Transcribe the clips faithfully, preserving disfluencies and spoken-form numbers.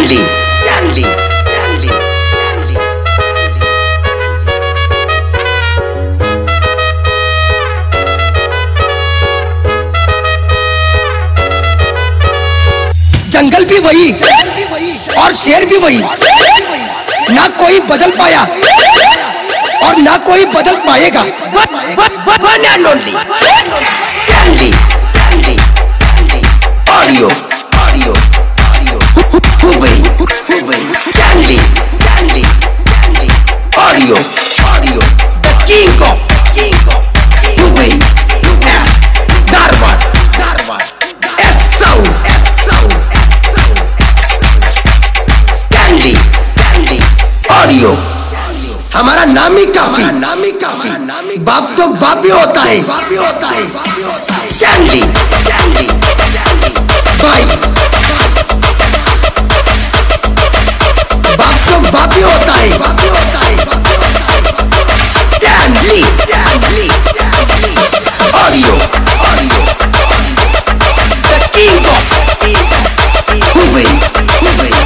Stanley, Stanley, Stanley, Stanley. जंगल भी वही और शेर भी वही, ना कोई बदल पाया और ना कोई बदल पाएगा। One and only Stanley, Stanley, Stanley. Audio, audio, audio. Who gई, who gई? Stanley, Stanley, Stanley. Audio, audio. The king of, king of. Who gई? Dharwad, Dharwad. S sound, S sound, S sound. Stanley, Stanley. Audio. हमारा नाम ही काफी, नाम ही काफी, बाप तो बाप भी होता है, बाप भी होता है। Stanley, Stanley, भाई बाप तो बाप भी होता है, बाप भी होता है। Stanley, Stanley, Stanley. Audio, audio. The king of, who gई, who gई?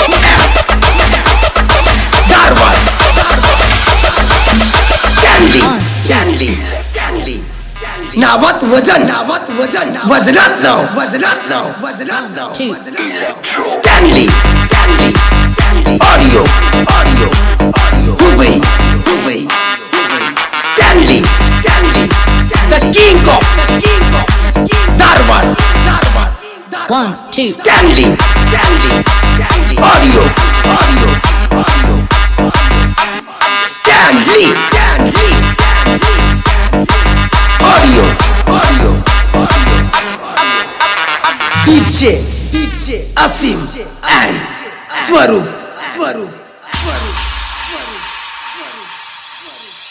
Dharwad. Stanley, Stanley, Stanley, Stanley. नावत वजन, नावत वजन, वजनात नाव, वजनात नाव, वजनात नाव। Stanley, Stanley, Stanley. Audio, audio, audio. Who gई, who gई? Stanley, Stanley, the king of, the king of, Dharwad, Dharwad. One, two. Stanley, Stanley, Stanley. Audio, audio, audio. Stanley, Stanley, Stanley. Audio, audio, audio. D J, D J, Asim and Swaroop, Swaroop, Swaroop, Swaroop, Swaroop.